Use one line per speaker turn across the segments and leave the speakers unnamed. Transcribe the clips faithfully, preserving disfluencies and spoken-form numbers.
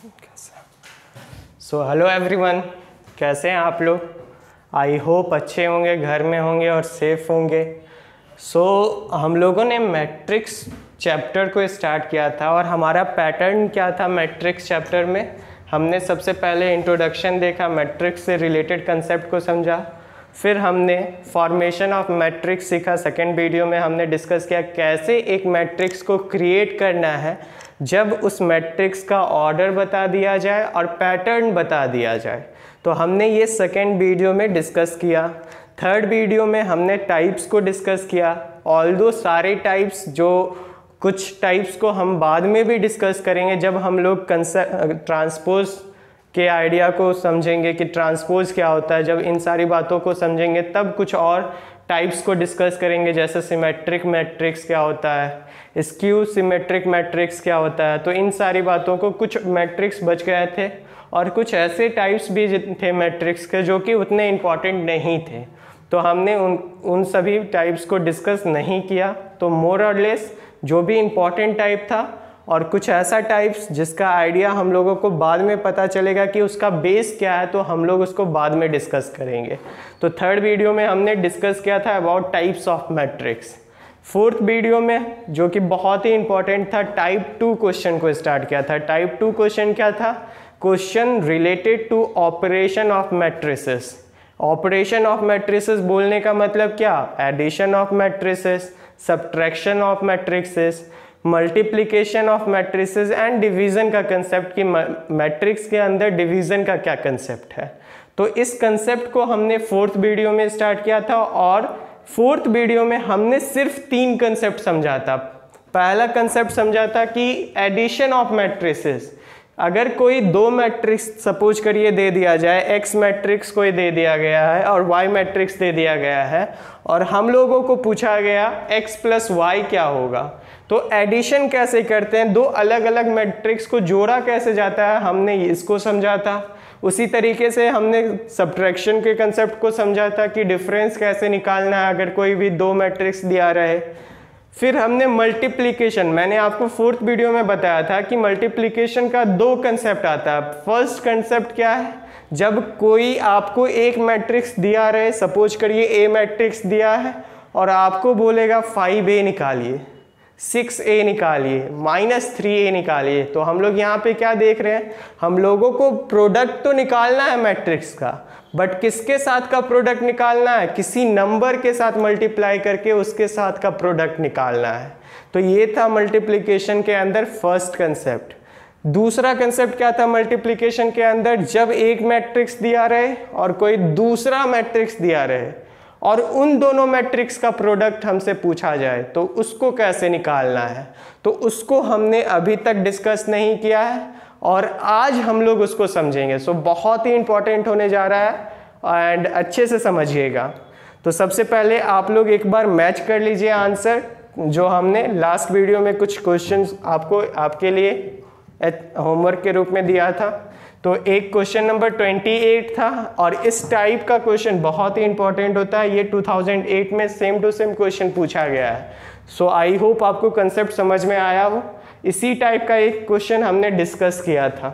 So hello everyone, कैसे हैं आप लोग? आई होप अच्छे होंगे, घर में होंगे और सेफ होंगे। सो so, हम लोगों ने मैट्रिक्स चैप्टर को स्टार्ट किया था और हमारा पैटर्न क्या था मैट्रिक्स चैप्टर में? हमने सबसे पहले इंट्रोडक्शन देखा, मैट्रिक्स से रिलेटेड कंसेप्ट को समझा, फिर हमने फॉर्मेशन ऑफ मैट्रिक्स सीखा। सेकेंड वीडियो में हमने डिस्कस किया कैसे एक मैट्रिक्स को क्रिएट करना है जब उस मैट्रिक्स का ऑर्डर बता दिया जाए और पैटर्न बता दिया जाए। तो हमने ये सेकेंड वीडियो में डिस्कस किया। थर्ड वीडियो में हमने टाइप्स को डिस्कस किया। ऑल्दो सारे टाइप्स, जो कुछ टाइप्स को हम बाद में भी डिस्कस करेंगे जब हम लोग ट्रांसपोज के आइडिया को समझेंगे कि ट्रांसपोज क्या होता है। जब इन सारी बातों को समझेंगे तब कुछ और टाइप्स को डिस्कस करेंगे, जैसे सिमेट्रिक मैट्रिक्स क्या होता है, स्क्यू सिमेट्रिक मैट्रिक्स क्या होता है। तो इन सारी बातों को, कुछ मैट्रिक्स बच गए थे और कुछ ऐसे टाइप्स भी थे मैट्रिक्स के जो कि उतने इम्पॉर्टेंट नहीं थे, तो हमने उन उन सभी टाइप्स को डिस्कस नहीं किया। तो मोर और लेस जो भी इम्पॉर्टेंट टाइप था और कुछ ऐसा टाइप्स जिसका आइडिया हम लोगों को बाद में पता चलेगा कि उसका बेस क्या है, तो हम लोग उसको बाद में डिस्कस करेंगे। तो थर्ड वीडियो में हमने डिस्कस किया था about types of matrix. Fourth video में, जो कि बहुत ही इंपॉर्टेंट था, टाइप टू क्वेश्चन को स्टार्ट किया था। टाइप टू क्वेश्चन क्या था? Question related to operation of matrices. Operation of matrices बोलने का मतलब क्या? Addition of matrices, subtraction of matrices, multiplication of matrices and division का कंसेप्ट, कि मैट्रिक्स के अंदर डिवीज़न का क्या कंसेप्ट है। तो इस कंसेप्ट को हमने फोर्थ वीडियो में स्टार्ट किया था और फोर्थ वीडियो में हमने सिर्फ तीन कंसेप्ट समझा था। पहला कंसेप्ट समझा था कि एडिशन ऑफ मैट्रिसेस। अगर कोई दो मैट्रिक्स सपोज करिए दे दिया जाए, एक्स मैट्रिक्स कोई दे दिया गया है और वाई मैट्रिक्स दे दिया गया है और हम लोगों को पूछा गया एक्स प्लस वाई क्या होगा, तो एडिशन कैसे करते हैं, दो अलग अलग मैट्रिक्स को जोड़ा कैसे जाता है, हमने इसको समझा था। उसी तरीके से हमने सब्ट्रैक्शन के कंसेप्ट को समझा था कि डिफरेंस कैसे निकालना है अगर कोई भी दो मैट्रिक्स दिया रहे। फिर हमने मल्टीप्लिकेशन, मैंने आपको फोर्थ वीडियो में बताया था कि मल्टीप्लिकेशन का दो कंसेप्ट आता है। फर्स्ट कंसेप्ट क्या है? जब कोई आपको एक मैट्रिक्स दिया रहे, सपोज करिए ए मैट्रिक्स दिया है और आपको बोलेगा फाइव ए निकालिए, सिक्स ए निकालिए, माइनस थ्री ए निकालिए, तो हम लोग यहाँ पे क्या देख रहे हैं? हम लोगों को प्रोडक्ट तो निकालना है मैट्रिक्स का, बट किसके साथ का प्रोडक्ट निकालना है? किसी नंबर के साथ मल्टीप्लाई करके उसके साथ का प्रोडक्ट निकालना है। तो ये था मल्टीप्लिकेशन के अंदर फर्स्ट कंसेप्ट। दूसरा कंसेप्ट क्या था मल्टीप्लिकेशन के अंदर? जब एक मैट्रिक्स दिया रहे और कोई दूसरा मैट्रिक्स दिया रहे और उन दोनों मैट्रिक्स का प्रोडक्ट हमसे पूछा जाए तो उसको कैसे निकालना है, तो उसको हमने अभी तक डिस्कस नहीं किया है और आज हम लोग उसको समझेंगे। सो बहुत ही इंपॉर्टेंट होने जा रहा है एंड अच्छे से समझिएगा। तो सबसे पहले आप लोग एक बार मैच कर लीजिए आंसर जो हमने लास्ट वीडियो में कुछ क्वेश्चंस आपको आपके लिए होमवर्क के रूप में दिया था। तो एक क्वेश्चन नंबर अट्ठाईस था और इस टाइप का क्वेश्चन बहुत ही इंपॉर्टेंट होता है। ये दो हज़ार आठ में सेम टू सेम क्वेश्चन पूछा गया है। सो आई होप आपको कंसेप्ट समझ में आया हो। इसी टाइप का एक क्वेश्चन हमने डिस्कस किया था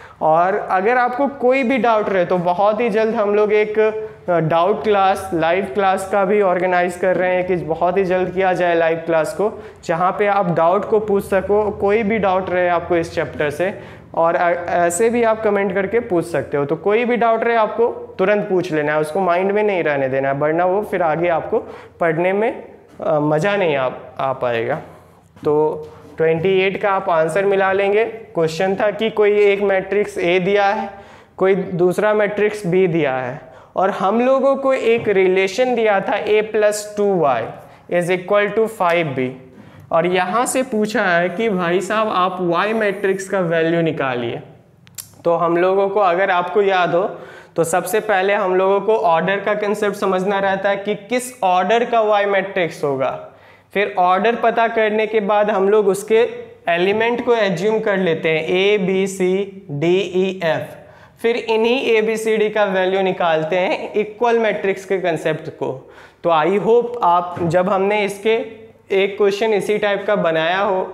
और अगर आपको कोई भी डाउट रहे तो बहुत ही जल्द हम लोग एक डाउट क्लास, लाइव क्लास का भी ऑर्गेनाइज कर रहे हैं कि बहुत ही जल्द किया जाए लाइव क्लास को, जहाँ पे आप डाउट को पूछ सको। कोई भी डाउट रहे आपको इस चैप्टर से, और ऐसे भी आप कमेंट करके पूछ सकते हो। तो कोई भी डाउट रहे आपको तुरंत पूछ लेना है, उसको माइंड में नहीं रहने देना है, वरना वो फिर आगे आपको पढ़ने में आ, मज़ा नहीं आ, आ पाएगा। तो अट्ठाईस का आप आंसर मिला लेंगे। क्वेश्चन था कि कोई एक मैट्रिक्स ए दिया है, कोई दूसरा मैट्रिक्स बी दिया है और हम लोगों को एक रिलेशन दिया था A plus two Y is equal to five B, और यहाँ से पूछा है कि भाई साहब आप y मैट्रिक्स का वैल्यू निकालिए। तो हम लोगों को, अगर आपको याद हो तो सबसे पहले हम लोगों को ऑर्डर का कंसेप्ट समझना रहता है कि किस ऑर्डर का y मैट्रिक्स होगा। फिर ऑर्डर पता करने के बाद हम लोग उसके एलिमेंट को एज्यूम कर लेते हैं A B C D E F, फिर इन्हीं ए बी सी डी का वैल्यू निकालते हैं इक्वल मैट्रिक्स के कंसेप्ट को। तो आई होप आप, जब हमने इसके एक क्वेश्चन इसी टाइप का बनाया हो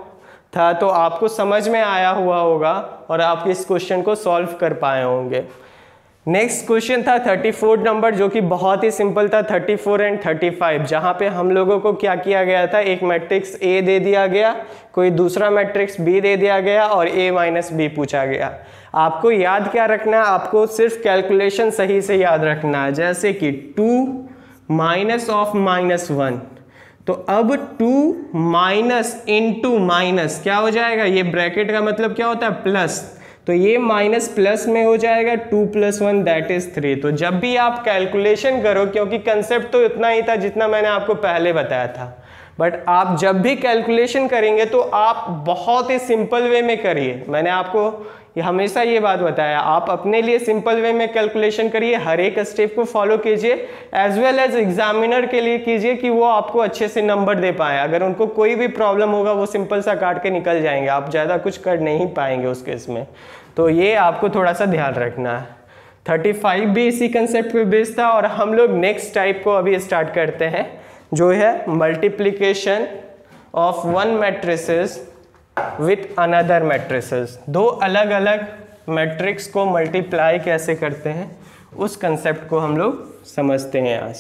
था तो आपको समझ में आया हुआ होगा और आप इस क्वेश्चन को सॉल्व कर पाए होंगे। नेक्स्ट क्वेश्चन था थर्टी फोर नंबर, जो कि बहुत ही सिंपल था, thirty four and thirty five, जहाँ पे हम लोगों को क्या किया गया था, एक मैट्रिक्स ए दे दिया गया, कोई दूसरा मैट्रिक्स बी दे दिया गया और ए माइनस बी पूछा गया। आपको याद क्या रखना है, आपको सिर्फ कैलकुलेशन सही से याद रखना है, जैसे कि two minus of minus one, तो अब टू माइनस इंटू माइनस क्या हो जाएगा, ये ब्रैकेट का मतलब क्या होता है, प्लस, तो ये माइनस प्लस में हो जाएगा, two plus one that is three. तो जब भी आप कैलकुलेशन करो, क्योंकि कंसेप्ट तो इतना ही था जितना मैंने आपको पहले बताया था, बट आप जब भी कैलकुलेशन करेंगे तो आप बहुत ही सिंपल वे में करिए। मैंने आपको ये हमेशा ये बात बताया, आप अपने लिए सिंपल वे में कैलकुलेशन करिए, हर एक स्टेप को फॉलो कीजिए, एज वेल एज एग्जामिनर के लिए कीजिए कि वो आपको अच्छे से नंबर दे पाए। अगर उनको कोई भी प्रॉब्लम होगा वो सिंपल सा काट के निकल जाएंगे, आप ज़्यादा कुछ कर नहीं पाएंगे उस केस में। तो ये आपको थोड़ा सा ध्यान रखना है। थर्टी फाइव भी इसी कंसेप्ट पे बेस्ड था और हम लोग नेक्स्ट टाइप को अभी स्टार्ट करते हैं, जो है multiplication of one matrices with another matrices. दो अलग अलग मैट्रिक्स को मल्टीप्लाई कैसे करते हैं उस कंसेप्ट को हम लोग समझते हैं आज।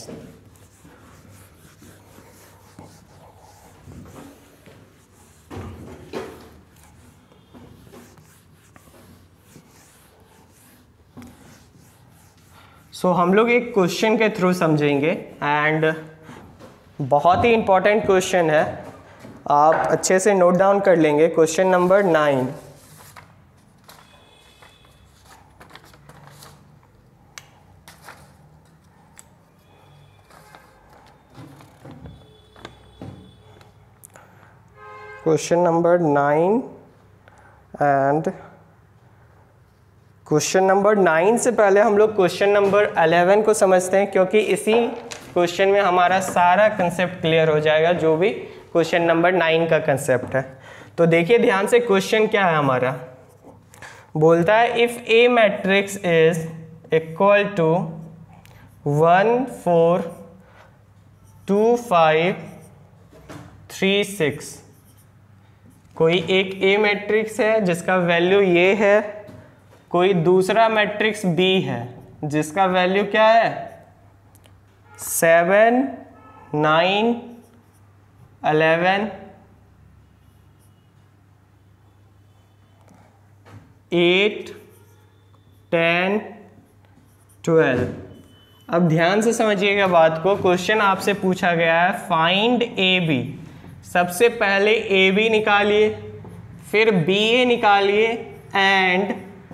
सो so, हम लोग एक क्वेश्चन के थ्रू समझेंगे एंड बहुत ही इंपॉर्टेंट क्वेश्चन है, आप अच्छे से नोट डाउन कर लेंगे। Question number nine, question number nine and question number nine से पहले हम लोग क्वेश्चन नंबर अलेवन को समझते हैं, क्योंकि इसी क्वेश्चन में हमारा सारा कंसेप्ट क्लियर हो जाएगा, जो भी क्वेश्चन नंबर नाइन का कंसेप्ट है। तो देखिए ध्यान से, क्वेश्चन क्या है हमारा, बोलता है if A matrix is equal to one four two five three six, कोई एक ए मैट्रिक्स है जिसका वैल्यू ये है, कोई दूसरा मैट्रिक्स बी है जिसका वैल्यू क्या है, seven nine eleven eight ten twelve. अब ध्यान से समझिएगा बात को, क्वेश्चन आपसे पूछा गया है फाइंड ए बी, सबसे पहले ए बी निकालिए, फिर बी ए निकालिए and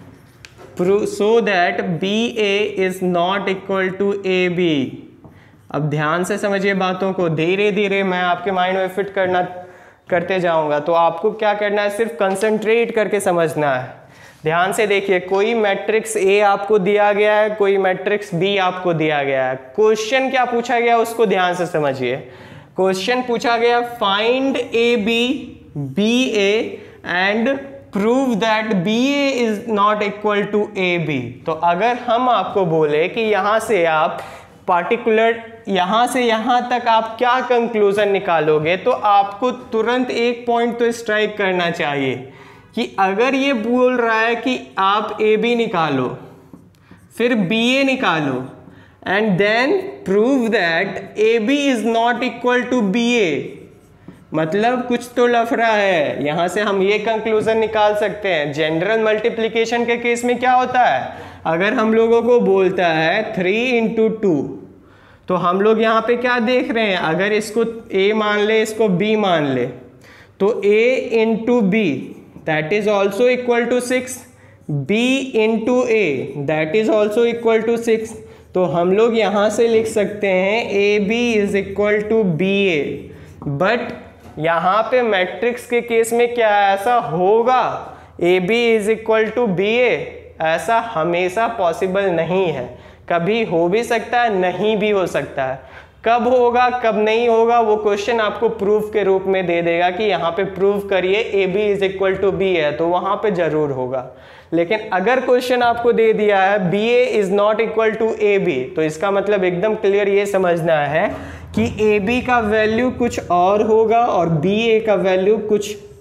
so that B A is not equal to A B. अब ध्यान से समझिए बातों को, धीरे धीरे मैं आपके माइंड में फिट करना करते जाऊंगा, तो आपको क्या करना है, सिर्फ कंसंट्रेट करके समझना है। ध्यान से देखिए, कोई मैट्रिक्स ए आपको दिया गया है, कोई मैट्रिक्स बी आपको दिया गया है, क्वेश्चन क्या पूछा गया उसको ध्यान से समझिए। क्वेश्चन पूछा गया find A B B A and prove that B A is not equal to A B. तो अगर हम आपको बोले कि यहां से आप पार्टिकुलर यहां से यहां तक आप क्या कंक्लूजन निकालोगे, तो आपको तुरंत एक पॉइंट तो स्ट्राइक करना चाहिए कि अगर ये बोल रहा है कि आप ए बी निकालो, फिर बी ए निकालो and then prove that A B is not equal to B A, मतलब कुछ तो लफड़ा है। यहां से हम ये कंक्लूजन निकाल सकते हैं। जनरल मल्टीप्लिकेशन के केस में क्या होता है, अगर हम लोगों को बोलता है थ्री इंटू टू, तो हम लोग यहाँ पे क्या देख रहे हैं, अगर इसको a मान ले, इसको b मान ले, तो a into B that is also equal to six, b into A that is also equal to six. तो हम लोग यहाँ से लिख सकते हैं A B is equal to B A. But यहाँ पे मैट्रिक्स के केस में क्या ऐसा होगा, A B is equal to B A, ऐसा हमेशा पॉसिबल नहीं है। कभी हो भी सकता है, नहीं भी हो सकता है। कब होगा कब नहीं होगा वो क्वेश्चन आपको प्रूफ के रूप में दे देगा कि यहाँ पे प्रूव करिए A B is equal to B है, तो वहाँ पे जरूर होगा। लेकिन अगर क्वेश्चन आपको दे दिया है B A is not equal to A B, तो इसका मतलब एकदम क्लियर ये समझना है कि ए बी का वैल्यू कुछ और होगा और बी ए का वैल्यू कुछ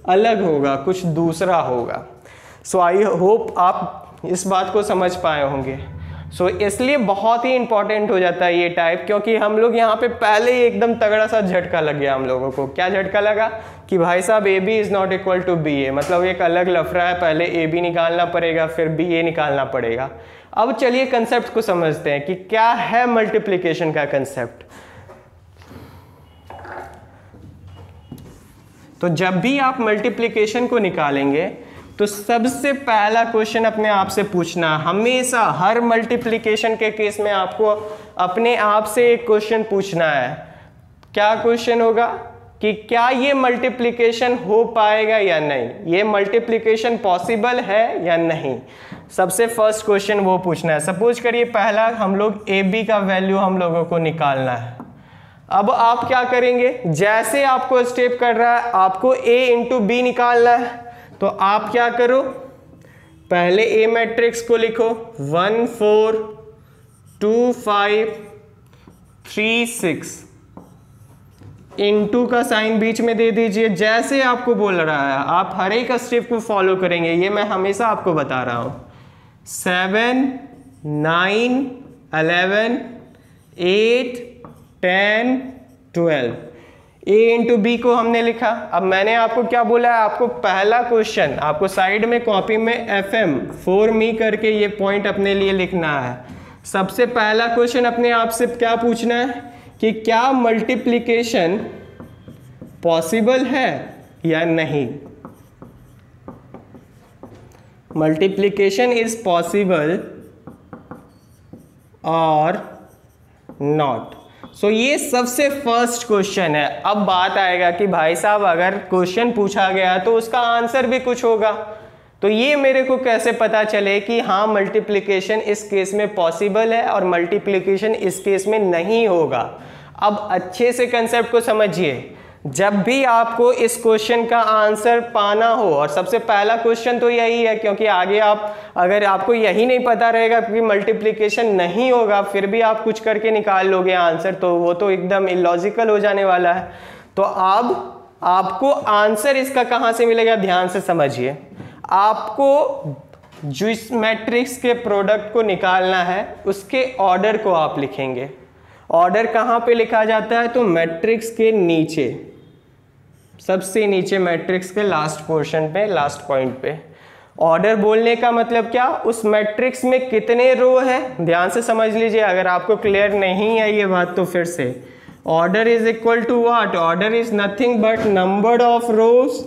अलग होगा, कुछ दूसरा होगा। सो आई होप आप इस बात को समझ पाए होंगे। सो so, इसलिए बहुत ही इंपॉर्टेंट हो जाता है ये टाइप, क्योंकि हम लोग यहाँ पे पहले ही एकदम तगड़ा सा झटका लग गया हम लोगों को। क्या झटका लगा कि भाई साहब A B is not equal to B A, मतलब एक अलग लफड़ा है, पहले ए बी निकालना पड़ेगा फिर बी ए निकालना पड़ेगा। अब चलिए कंसेप्ट को समझते हैं कि क्या है मल्टीप्लिकेशन का कंसेप्ट। तो जब भी आप मल्टीप्लिकेशन को निकालेंगे तो सबसे पहला क्वेश्चन अपने आप से पूछना, हमेशा हर मल्टीप्लिकेशन के केस में आपको अपने आप से एक क्वेश्चन पूछना है। क्या क्वेश्चन होगा कि क्या ये मल्टीप्लिकेशन हो पाएगा या नहीं, ये मल्टीप्लिकेशन पॉसिबल है या नहीं। सबसे फर्स्ट क्वेश्चन वो पूछना है। सपोज करिए पहला हम लोग ए बी का वैल्यू हम लोगों को निकालना है। अब आप क्या करेंगे, जैसे आपको स्टेप कर रहा है आपको ए इंटू बी निकालना है, तो आप क्या करो, पहले ए मैट्रिक्स को लिखो, one four two five three six, into का साइन बीच में दे दीजिए। जैसे आपको बोल रहा है आप हर एक स्टेप को फॉलो करेंगे, ये मैं हमेशा आपको बता रहा हूं। Seven nine eleven eight ten twelve, A into B को हमने लिखा। अब मैंने आपको क्या बोला है, आपको पहला क्वेश्चन आपको साइड में कॉपी में एफ एम फोर मी करके ये पॉइंट अपने लिए लिखना है। सबसे पहला क्वेश्चन अपने आप से क्या पूछना है कि क्या मल्टीप्लिकेशन पॉसिबल है या नहीं। मल्टीप्लिकेशन इज पॉसिबल और नॉट। सो so, ये सबसे फर्स्ट क्वेश्चन है। अब बात आएगा कि भाई साहब अगर क्वेश्चन पूछा गया तो उसका आंसर भी कुछ होगा, तो ये मेरे को कैसे पता चले कि हाँ मल्टीप्लिकेशन इस केस में पॉसिबल है और मल्टीप्लिकेशन इस केस में नहीं होगा। अब अच्छे से कंसेप्ट को समझिए। जब भी आपको इस क्वेश्चन का आंसर पाना हो, और सबसे पहला क्वेश्चन तो यही है, क्योंकि आगे आप अगर आपको यही नहीं पता रहेगा कि मल्टीप्लिकेशन नहीं होगा फिर भी आप कुछ करके निकाल लोगे आंसर, तो वो तो एकदम इलॉजिकल हो जाने वाला है। तो अब आपको आंसर इसका कहाँ से मिलेगा, ध्यान से समझिए। आपको जिस मैट्रिक्स के प्रोडक्ट को निकालना है उसके ऑर्डर को आप लिखेंगे। ऑर्डर कहाँ पे लिखा जाता है, तो मैट्रिक्स के नीचे, सबसे नीचे मैट्रिक्स के लास्ट पोर्शन पे, लास्ट पॉइंट पे। ऑर्डर बोलने का मतलब क्या, उस मैट्रिक्स में कितने रो है, ध्यान से समझ लीजिए। अगर आपको क्लियर नहीं है ये बात तो फिर से, order is equal to what, order is nothing but number of rows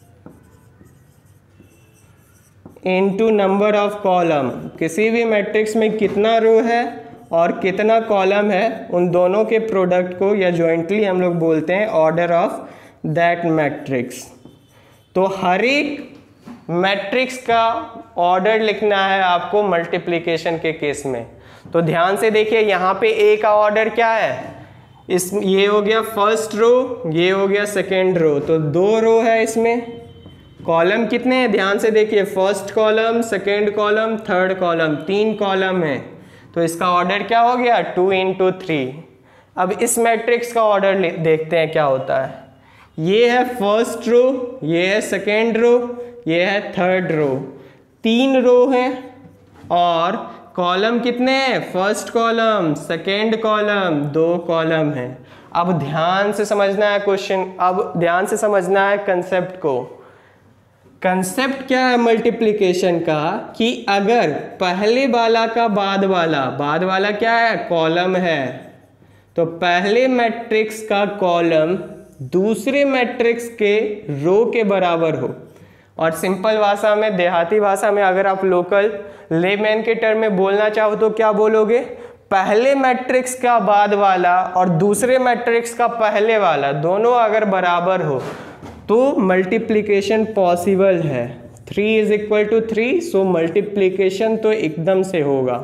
into number of column. किसी भी मैट्रिक्स में कितना रो है और कितना कॉलम है, उन दोनों के प्रोडक्ट को या जॉइंटली हम लोग बोलते हैं ऑर्डर ऑफ दैट मैट्रिक्स। तो हर एक मैट्रिक्स का ऑर्डर लिखना है आपको मल्टीप्लिकेशन के केस में। तो ध्यान से देखिए, यहाँ पे ए का ऑर्डर क्या है, इस ये हो गया फर्स्ट रो, ये हो गया सेकेंड रो, तो दो रो है इसमें। कॉलम कितने हैं, ध्यान से देखिए, first column, second column, third column, तीन कॉलम है। तो इसका ऑर्डर क्या हो गया, टू इंटू थ्री। अब इस मैट्रिक्स का ऑर्डर देखते हैं क्या होता है। ये है फर्स्ट रो, ये है सेकेंड रो, ये है थर्ड रो, तीन रो हैं और कॉलम कितने हैं, फर्स्ट कॉलम, सेकेंड कॉलम, दो कॉलम हैं। अब ध्यान से समझना है क्वेश्चन, अब ध्यान से समझना है कंसेप्ट को। कंसेप्ट क्या है मल्टीप्लिकेशन का, कि अगर पहले वाला का बाद वाला, बाद वाला क्या है, कॉलम है, तो पहले मैट्रिक्स का कॉलम दूसरे मैट्रिक्स के रो के बराबर हो। और सिंपल भाषा में, देहाती भाषा में, अगर आप लोकल लेमैन के टर्म में बोलना चाहो तो क्या बोलोगे, पहले मैट्रिक्स का बाद वाला और दूसरे मैट्रिक्स का पहले वाला दोनों अगर बराबर हो तो मल्टीप्लिकेशन पॉसिबल है। Three is equal to three, so multiplication तो एकदम से होगा।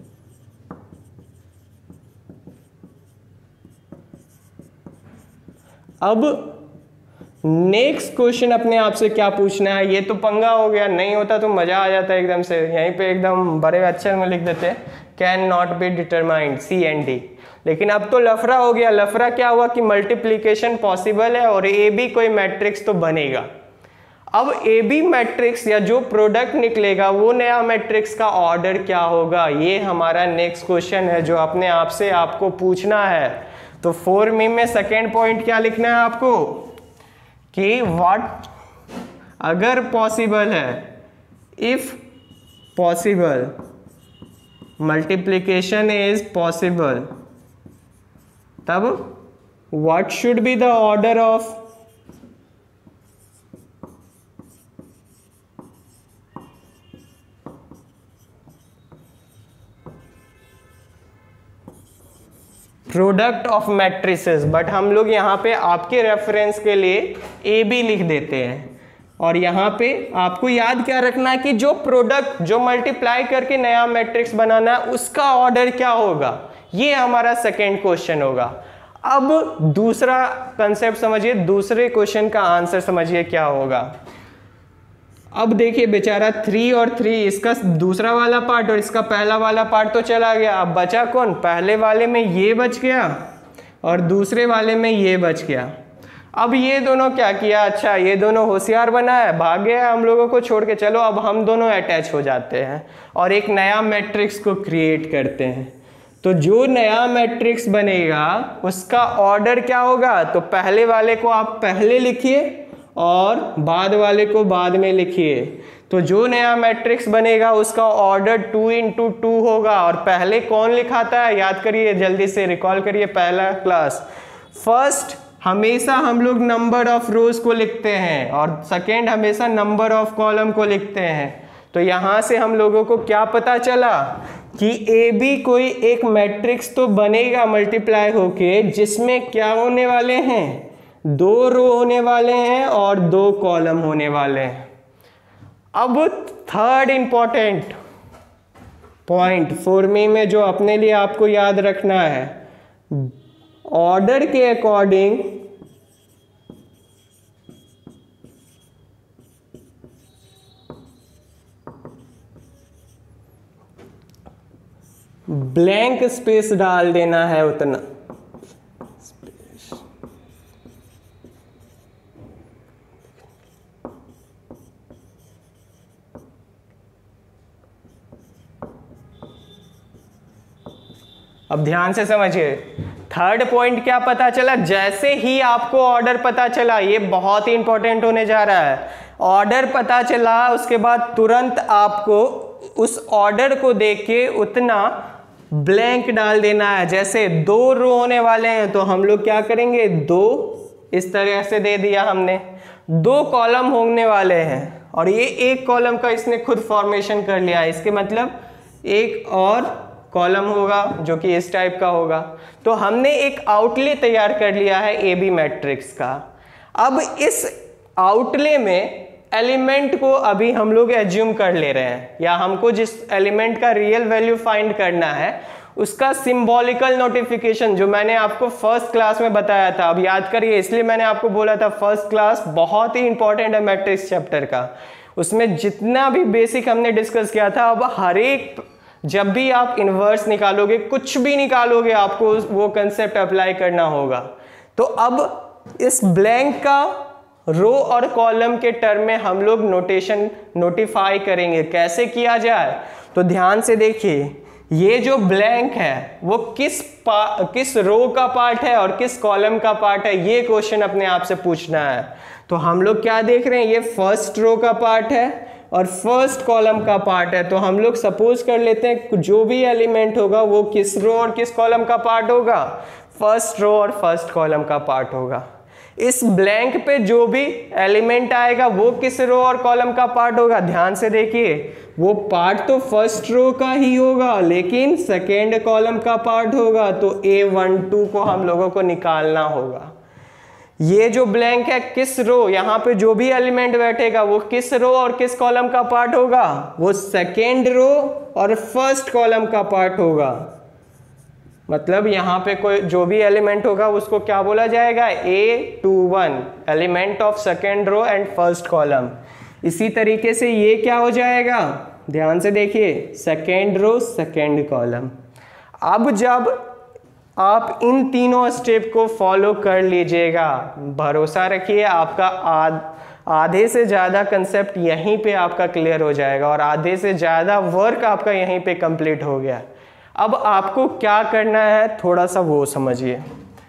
अब नेक्स्ट क्वेश्चन अपने आप से क्या पूछना है, ये तो पंगा हो गया, नहीं होता तो मजा आ जाता है एकदम से। यहीं पे एकदम बड़े अक्षर में लिख देते cannot be determined, C and D. लेकिन अब तो लफड़ा हो गया। लफड़ा क्या हुआ कि मल्टीप्लिकेशन पॉसिबल है और ए बी कोई मैट्रिक्स तो बनेगा। अब ए बी मैट्रिक्स या जो प्रोडक्ट निकलेगा वो नया मैट्रिक्स का ऑर्डर क्या होगा, ये हमारा नेक्स्ट क्वेश्चन है जो अपने आप से आपको पूछना है। तो फोर मी में सेकेंड पॉइंट क्या लिखना है आपको कि व्हाट, अगर पॉसिबल है, if possible, multiplication is possible, तब what should be the order of product of matrices. But हम लोग यहाँ पे आपके रेफरेंस के लिए ए बी लिख देते हैं। और यहाँ पे आपको याद क्या रखना है कि जो प्रोडक्ट जो मल्टीप्लाई करके नया मैट्रिक्स बनाना है उसका ऑर्डर क्या होगा, ये हमारा सेकेंड क्वेश्चन होगा। अब दूसरा कंसेप्ट समझिए, दूसरे क्वेश्चन का आंसर समझिए क्या होगा। अब देखिए बेचारा थ्री और थ्री, इसका दूसरा वाला पार्ट और इसका पहला वाला पार्ट तो चला गया। अब बचा कौन, पहले वाले में ये बच गया और दूसरे वाले में ये बच गया। अब ये दोनों क्या किया, अच्छा ये दोनों होशियार बना है, भाग गया हम लोगों को छोड़ के। चलो अब हम दोनों अटैच हो जाते हैं और एक नया मैट्रिक्स को क्रिएट करते हैं। तो जो नया मैट्रिक्स बनेगा उसका ऑर्डर क्या होगा, तो पहले वाले को आप पहले लिखिए और बाद वाले को बाद में लिखिए। तो जो नया मैट्रिक्स बनेगा उसका ऑर्डर टू इंटू टू होगा। और पहले कौन लिखाता है, याद करिए, जल्दी से रिकॉल करिए पहला क्लास। फर्स्ट हमेशा हम लोग नंबर ऑफ रोज को लिखते हैं और सेकेंड हमेशा नंबर ऑफ कॉलम को लिखते हैं। तो यहाँ से हम लोगों को क्या पता चला कि ए बी कोई एक मैट्रिक्स तो बनेगा मल्टीप्लाई होके, जिसमें क्या होने वाले हैं, दो रो होने वाले हैं और दो कॉलम होने वाले हैं। अब थर्ड इंपॉर्टेंट पॉइंट फोर मी में जो अपने लिए आपको याद रखना है, ऑर्डर के अकॉर्डिंग ब्लैंक स्पेस डाल देना है उतना। अब ध्यान से समझिए, थर्ड पॉइंट क्या पता चला, जैसे ही आपको ऑर्डर पता चला, ये बहुत ही इंपॉर्टेंट होने जा रहा है, ऑर्डर पता चला उसके बाद तुरंत आपको उस ऑर्डर को देख के उतना ब्लैंक डाल देना है। जैसे दो रो होने वाले हैं तो हम लोग क्या करेंगे, दो इस तरह से दे दिया हमने। दो कॉलम होने वाले हैं और ये एक कॉलम का इसने खुद फॉर्मेशन कर लिया है, इसके मतलब एक और कॉलम होगा जो कि इस टाइप का होगा। तो हमने एक आउटले तैयार कर लिया है ए बी मैट्रिक्स का। अब इस आउटले में एलिमेंट को अभी हम लोग एज्यूम कर ले रहे हैं, या हमको जिस एलिमेंट का रियल वैल्यू फाइंड करना है उसका सिंबॉलिकल नोटिफिकेशन, जो मैंने आपको फर्स्ट क्लास में बताया था। अब याद करिए, इसलिए मैंने आपको बोला था फर्स्ट क्लास बहुत ही इंपॉर्टेंट है मैट्रिक्स चैप्टर का। उसमें जितना भी बेसिक हमने डिस्कस किया था, अब हर एक जब भी आप इन्वर्स निकालोगे, कुछ भी निकालोगे, आपको वो कंसेप्ट अप्लाई करना होगा। तो अब इस ब्लैंक का रो और कॉलम के टर्म में हम लोग नोटेशन नोटिफाई करेंगे। कैसे किया जाए, तो ध्यान से देखिए, ये जो ब्लैंक है वो किस किस रो का पार्ट है और किस कॉलम का पार्ट है, ये क्वेश्चन अपने आप से पूछना है। तो हम लोग क्या देख रहे हैं, ये फर्स्ट रो का पार्ट है और फर्स्ट कॉलम का पार्ट है। तो हम लोग सपोज कर लेते हैं जो भी एलिमेंट होगा वो किस रो और किस कॉलम का पार्ट होगा, फर्स्ट रो और फर्स्ट कॉलम का पार्ट होगा। इस ब्लैंक पे जो भी एलिमेंट आएगा वो किस रो और कॉलम का पार्ट होगा, ध्यान से देखिए, वो पार्ट तो फर्स्ट रो का ही होगा लेकिन सेकेंड कॉलम का पार्ट होगा। तो ए वन टू को हम लोगों को निकालना होगा। ये जो ब्लैंक है किस रो, यहाँ पे जो भी एलिमेंट बैठेगा वो किस रो और किस कॉलम का पार्ट होगा, वो सेकेंड रो और फर्स्ट कॉलम का पार्ट होगा। मतलब यहाँ पे कोई जो भी एलिमेंट होगा उसको क्या बोला जाएगा, A two one, element of second row and first column. इसी तरीके से ये क्या हो जाएगा, ध्यान से देखिए, सेकेंड रो सेकेंड कॉलम। अब जब आप इन तीनों स्टेप को फॉलो कर लीजिएगा, भरोसा रखिए आपका आद आधे से ज़्यादा कंसेप्ट यहीं पे आपका क्लियर हो जाएगा और आधे से ज़्यादा वर्क आपका यहीं पे कंप्लीट हो गया। अब आपको क्या करना है थोड़ा सा वो समझिए।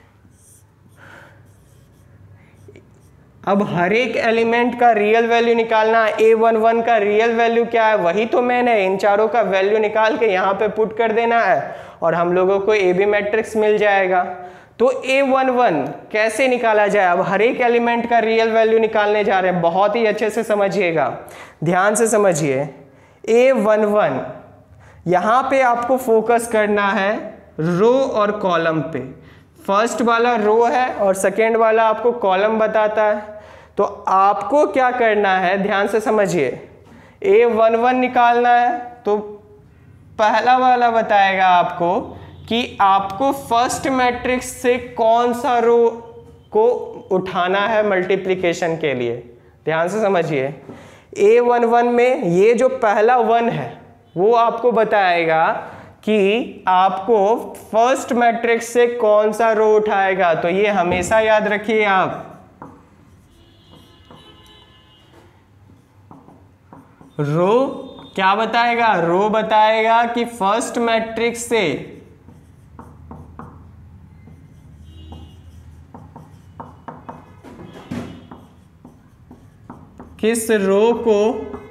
अब हर एक एलिमेंट का रियल वैल्यू निकालना है। ए वन वन का रियल वैल्यू क्या है वही तो मैंने इन चारों का वैल्यू निकाल के यहाँ पे पुट कर देना है और हम लोगों को ए बी मैट्रिक्स मिल जाएगा। तो ए वन वन कैसे निकाला जाए, अब हर एक एलिमेंट का रियल वैल्यू निकालने जा रहे हैं। बहुत ही अच्छे से समझिएगा, ध्यान से समझिए। ए वन वन यहाँ पे आपको फोकस करना है रो और कॉलम पे। फर्स्ट वाला रो है और सेकेंड वाला आपको कॉलम बताता है। तो आपको क्या करना है, ध्यान से समझिए। ए वन वन निकालना है तो पहला वाला बताएगा आपको कि आपको फर्स्ट मैट्रिक्स से कौन सा रो को उठाना है मल्टीप्लिकेशन के लिए। ध्यान से समझिए, ए वन वन में ये जो पहला वन है वो आपको बताएगा कि आपको फर्स्ट मैट्रिक्स से कौन सा रो उठाएगा। तो ये हमेशा याद रखिए आप, रो क्या बताएगा, रो बताएगा कि फर्स्ट मैट्रिक्स से किस रो को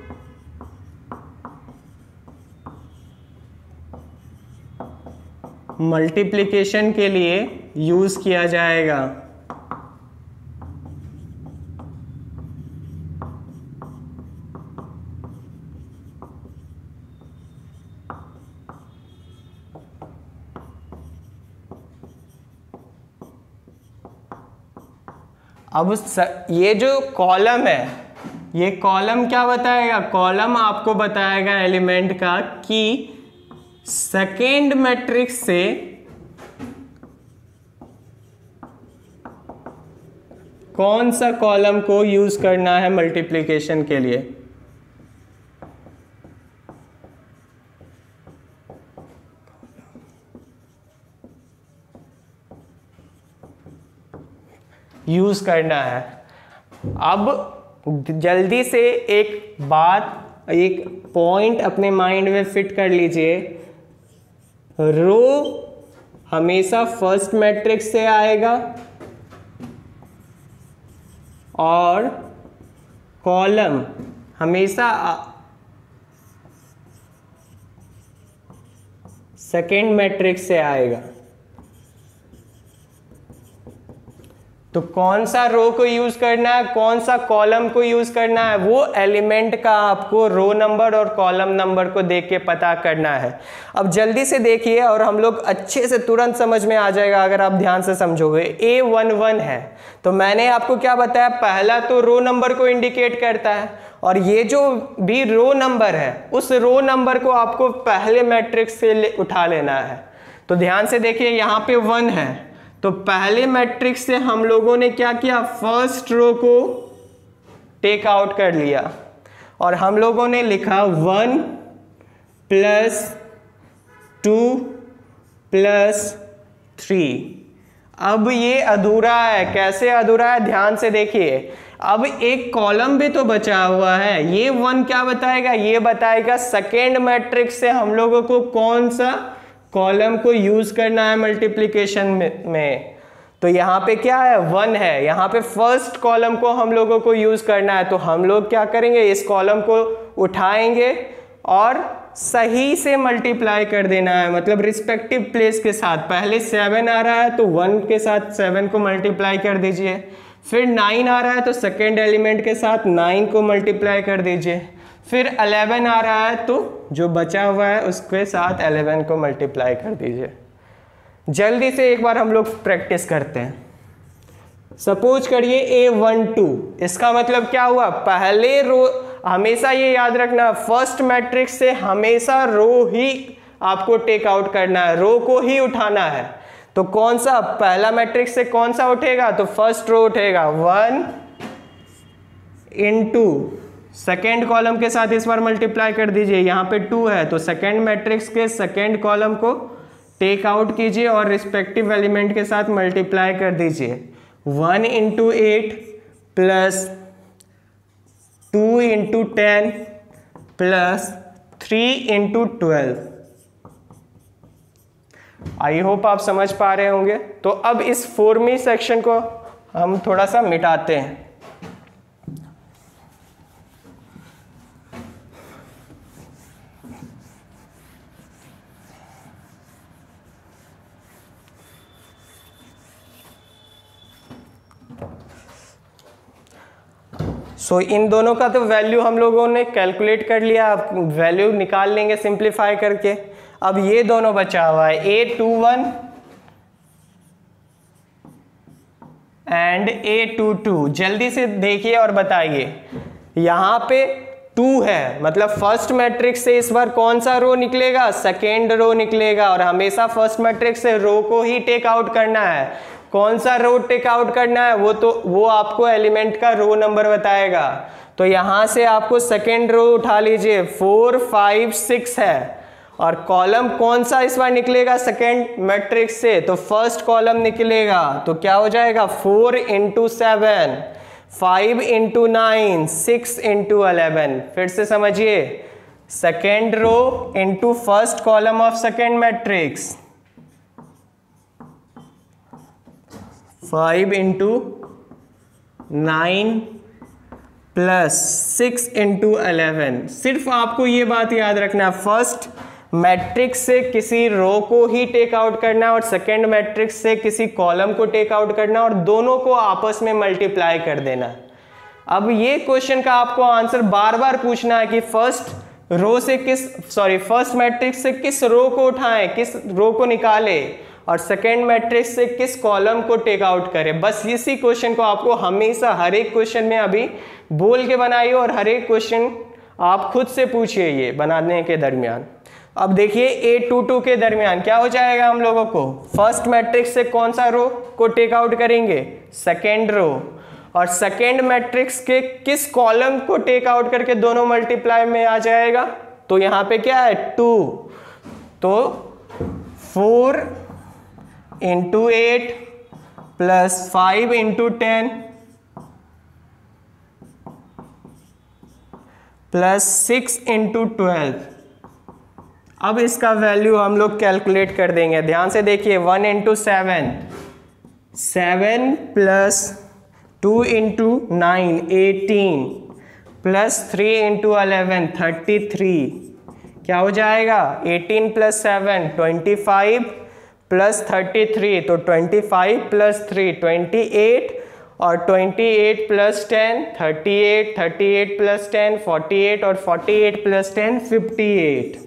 मल्टीप्लिकेशन के लिए यूज किया जाएगा। अब ये जो कॉलम है, ये कॉलम क्या बताएगा, कॉलम आपको बताएगा एलिमेंट का कि सेकेंड मैट्रिक्स से कौन सा कॉलम को यूज करना है मल्टीप्लिकेशन के लिए। यूज करना है। अब जल्दी से एक बात, एक पॉइंट अपने माइंड में फिट कर लीजिए। रो हमेशा फर्स्ट मैट्रिक्स से आएगा और कॉलम हमेशा सेकेंड मैट्रिक्स से आएगा। तो कौन सा रो को यूज करना है, कौन सा कॉलम को यूज करना है, वो एलिमेंट का आपको रो नंबर और कॉलम नंबर को देख के पता करना है। अब जल्दी से देखिए और हम लोग अच्छे से तुरंत समझ में आ जाएगा अगर आप ध्यान से समझोगे। ए वन वन है तो मैंने आपको क्या बताया, पहला तो रो नंबर को इंडिकेट करता है और ये जो भी रो नंबर है उस रो नंबर को आपको पहले मैट्रिक्स से उठा लेना है। तो ध्यान से देखिए, यहाँ पे वन है तो पहले मैट्रिक्स से हम लोगों ने क्या किया, फर्स्ट रो को टेक आउट कर लिया और हम लोगों ने लिखा one plus two plus three. अब ये अधूरा है, कैसे अधूरा है, ध्यान से देखिए। अब एक कॉलम भी तो बचा हुआ है, ये वन क्या बताएगा, ये बताएगा सेकेंड मैट्रिक्स से हम लोगों को कौन सा कॉलम को यूज करना है मल्टीप्लिकेशन में, में। तो यहाँ पे क्या है, वन है, यहाँ पे फर्स्ट कॉलम को हम लोगों को यूज करना है। तो हम लोग क्या करेंगे, इस कॉलम को उठाएंगे और सही से मल्टीप्लाई कर देना है, मतलब रिस्पेक्टिव प्लेस के साथ। पहले सेवन आ रहा है तो वन के साथ सेवन को मल्टीप्लाई कर दीजिए, फिर नाइन आ रहा है तो सेकेंड एलिमेंट के साथ नाइन को मल्टीप्लाई कर दीजिए, फिर इलेवन आ रहा है तो जो बचा हुआ है उसके साथ इलेवन को मल्टीप्लाई कर दीजिए। जल्दी से एक बार हम लोग प्रैक्टिस करते हैं। सपोज करिए ए वन टू, इसका मतलब क्या हुआ, पहले रो, हमेशा ये याद रखना फर्स्ट मैट्रिक्स से हमेशा रो ही आपको टेक आउट करना है, रो को ही उठाना है। तो कौन सा, पहला मैट्रिक्स से कौन सा उठेगा, तो फर्स्ट रो उठेगा, वन इंटू सेकेंड कॉलम के साथ इस बार मल्टीप्लाई कर दीजिए, यहाँ पे टू है तो सेकेंड मैट्रिक्स के सेकेंड कॉलम को टेक आउट कीजिए और रिस्पेक्टिव एलिमेंट के साथ मल्टीप्लाई कर दीजिए। One into eight plus two into ten plus three into twelve. I hope आप समझ पा रहे होंगे। तो अब इस फोरमी सेक्शन को हम थोड़ा सा मिटाते हैं। सो so, इन दोनों का तो वैल्यू हम लोगों ने कैलकुलेट कर लिया, वैल्यू निकाल लेंगे सिंप्लीफाई करके। अब ये दोनों बचा हुआ है A two one and A two two. जल्दी से देखिए और बताइए, यहाँ पे टू है मतलब फर्स्ट मैट्रिक्स से इस बार कौन सा रो निकलेगा, सेकेंड रो निकलेगा। और हमेशा फर्स्ट मैट्रिक्स से रो को ही टेक आउट करना है। कौन सा रो टेक आउट करना है वो तो वो आपको एलिमेंट का रो नंबर बताएगा। तो यहां से आपको सेकेंड रो उठा लीजिए, फोर फाइव सिक्स है। और कॉलम कौन सा इस बार निकलेगा सेकेंड मैट्रिक्स से, तो फर्स्ट कॉलम निकलेगा। तो क्या हो जाएगा, four into seven, five into nine, six into eleven. फिर से समझिए, second row into first column of second matrix, five into nine plus six into eleven. सिर्फ आपको ये बात याद रखना, फर्स्ट मैट्रिक्स से किसी रो को ही टेक आउट करना और सेकेंड मैट्रिक्स से किसी कॉलम को टेक आउट करना और दोनों को आपस में मल्टीप्लाई कर देना। अब ये क्वेश्चन का आपको आंसर बार बार पूछना है कि फर्स्ट रो से किस सॉरी फर्स्ट मैट्रिक्स से किस रो को उठाएं, किस रो को निकाले और सेकेंड मैट्रिक्स से किस कॉलम को टेक आउट करें। बस इसी क्वेश्चन को आपको हमेशा हर एक क्वेश्चन में अभी बोल के बनाइए और हर एक क्वेश्चन आप खुद से पूछिए ये बनाने के दरमियान। अब देखिए ए टू टू के दरमियान क्या हो जाएगा, हम लोगों को फर्स्ट मैट्रिक्स से कौन सा रो को टेक आउट करेंगे, सेकेंड रो। और सेकेंड मैट्रिक्स के किस कॉलम को टेक आउट करके दोनों मल्टीप्लाई में आ जाएगा, तो यहाँ पे क्या है टू। तो four into eight plus five into ten plus six into twelve. अब इसका वैल्यू हम लोग कैलकुलेट कर देंगे। ध्यान से देखिए, one into seven, seven plus two into nine, eighteen plus three into eleven, thirty three. क्या हो जाएगा, eighteen plus seven, twenty five plus thirty three, तो twenty five plus three, twenty eight और twenty eight plus ten, thirty eight, thirty eight plus ten, forty eight और forty eight plus ten, fifty eight.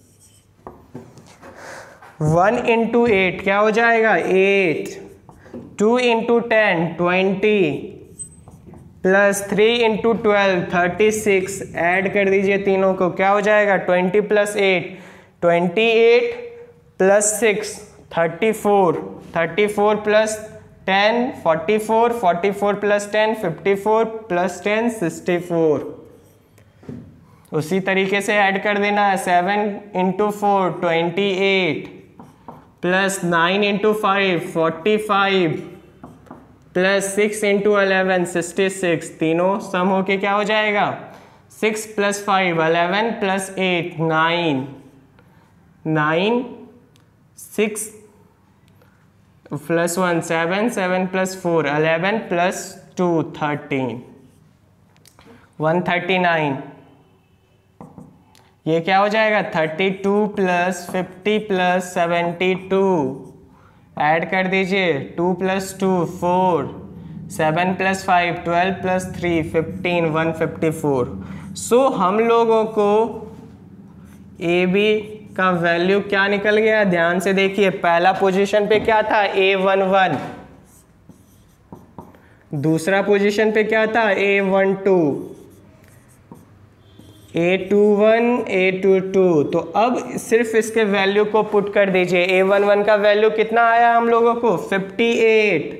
One into eight क्या हो जाएगा, eight. Two into ten, twenty plus three into twelve, thirty six. Add कर दीजिए तीनों को, क्या हो जाएगा, twenty plus eight, twenty eight plus six, thirty four, thirty four plus ten, forty four, forty four plus ten, fifty four plus ten, sixty four. उसी तरीके से ऐड कर देना है, seven into four, twenty eight plus nine into five, forty five plus six into eleven, sixty six. तीनों sum होके क्या हो जाएगा, six plus five, eleven plus eight, nine, nine, six plus one, seven, seven plus four, eleven plus two, thirteen, one thirty nine. ये क्या हो जाएगा, thirty two plus fifty plus seventy two. Add कर दीजिए, two plus two, four, seven plus five, twelve plus three, fifteen, one fifty four. So हम लोगों को A B का वैल्यू क्या निकल गया, ध्यान से देखिए। पहला पोजीशन पे क्या था, ए वन वन। दूसरा पोजीशन पे क्या था, A one two, A two one, A two two. तो अब सिर्फ इसके वैल्यू को पुट कर दीजिए। ए वन वन का वैल्यू कितना आया हम लोगों को, fifty eight.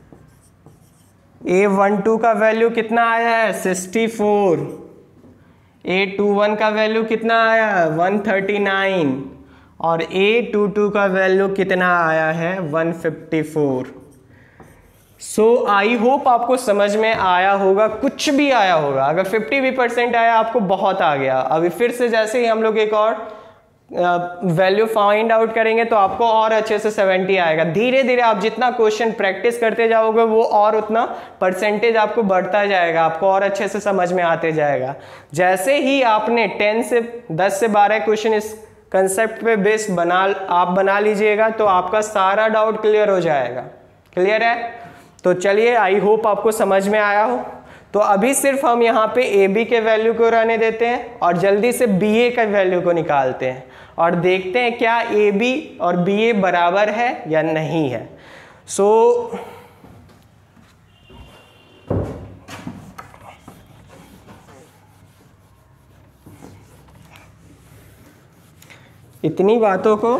A one two का वैल्यू कितना आया है, sixty four. A two one का वैल्यू कितना आया है, वन थर्टी नाइन। और ए टू टू का वैल्यू कितना आया है, one fifty four. So I hope आपको समझ में आया होगा, कुछ भी आया होगा। अगर फिफ्टी भी परसेंट आया आपको बहुत आ गया। अभी फिर से जैसे ही हम लोग एक और वैल्यू फाइंड आउट करेंगे तो आपको और अच्छे से सेवेंटी आएगा। धीरे धीरे आप जितना क्वेश्चन प्रैक्टिस करते जाओगे वो और उतना परसेंटेज आपको बढ़ता जाएगा, आपको और अच्छे से समझ में आते जाएगा। जैसे ही आपने टेन से दस से बारह क्वेश्चन इस कंसेप्ट पे बेस्ड बना आप बना लीजिएगा तो आपका सारा डाउट क्लियर हो जाएगा। क्लियर है? तो चलिए, आई होप आपको समझ में आया हो। तो अभी सिर्फ हम यहाँ पे ए बी के वैल्यू को रहने देते हैं और जल्दी से बी ए का वैल्यू को निकालते हैं और देखते हैं क्या ए बी और बी ए बराबर है या नहीं है। सो so, इतनी बातों को